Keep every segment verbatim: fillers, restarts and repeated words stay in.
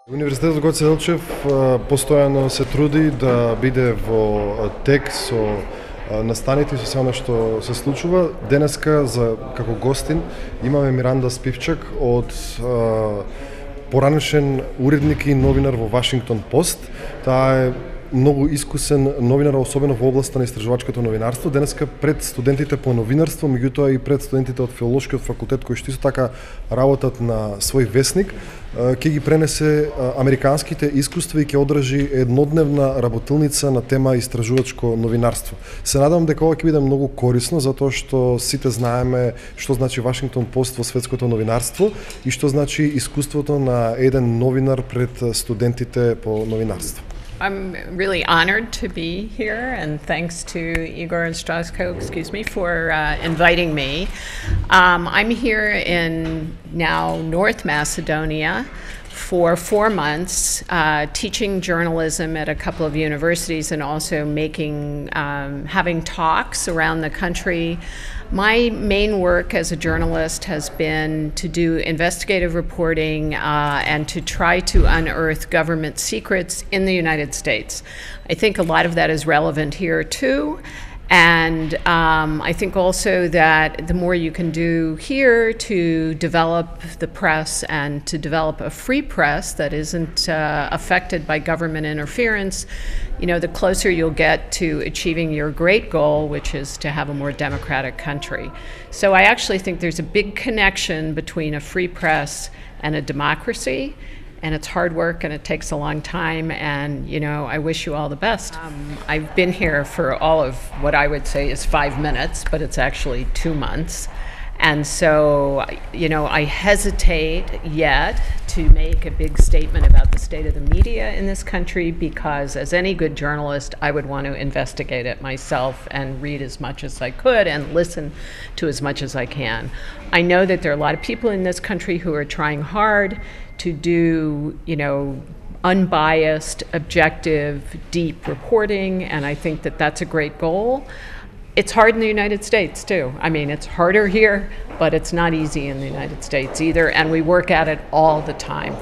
Универзитетот Гоце Делчев постојано се труди да биде во тек со настаните и со се она што се случува. Денеска за како гостин имаме Миранда Спивчак од поранешен уредник и новинар во Вашингтон Пост. Таа е многу искусен новинар, особено во областа на истражувачкото новинарство. Денеска пред студентите по новинарство, меѓутоа и пред студентите од филолошкиот факултет кои што исто така работат на свој весник, ќе ги пренесе американските искуства и ќе одржи еднодневна работилница на тема истражувачко новинарство. Се надевам дека ова ќе биде многу корисно, затоа што сите знаеме што значи Вашингтон Пост во светското новинарство и што значи искуството на еден новинар пред студентите по новинарство. I'm really honored to be here, and thanks to Igor and Strasko, excuse me, for uh, inviting me. Um, I'm here in now North Macedonia for four months, uh, teaching journalism at a couple of universities and also making, um, having talks around the country. My main work as a journalist has been to do investigative reporting uh, and to try to unearth government secrets in the United States. I think a lot of that is relevant here too. And um, I think also that the more you can do here to develop the press and to develop a free press that isn't uh, affected by government interference, you know, the closer you'll get to achieving your great goal, which is to have a more democratic country. So I actually think there's a big connection between a free press and a democracy. And it's hard work and it takes a long time, and you know, I wish you all the best. Um, I've been here for all of what I would say is five minutes, but it's actually two months. And so, you know, I hesitate yet to make a big statement about the state of the media in this country because as any good journalist, I would want to investigate it myself and read as much as I could and listen to as much as I can. I know that there are a lot of people in this country who are trying hard to do, you know, unbiased, objective, deep reporting, and I think that that's a great goal. It's hard in the United States too. I mean, it's harder here, but it's not easy in the United States either, and we work at it all the time.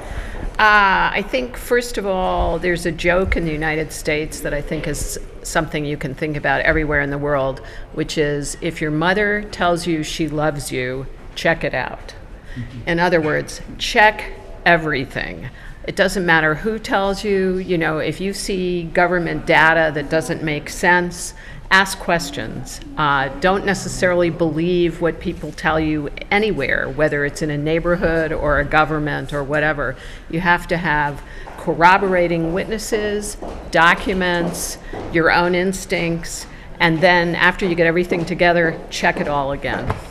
Uh, I think, first of all, there's a joke in the United States that I think is something you can think about everywhere in the world, which is if your mother tells you she loves you, check it out. Mm-hmm. In other words, check everything. It doesn't matter who tells you, you know, if you see government data that doesn't make sense, ask questions. Uh, don't necessarily believe what people tell you anywhere, whether it's in a neighborhood or a government or whatever. You have to have corroborating witnesses, documents, your own instincts, and then after you get everything together, check it all again.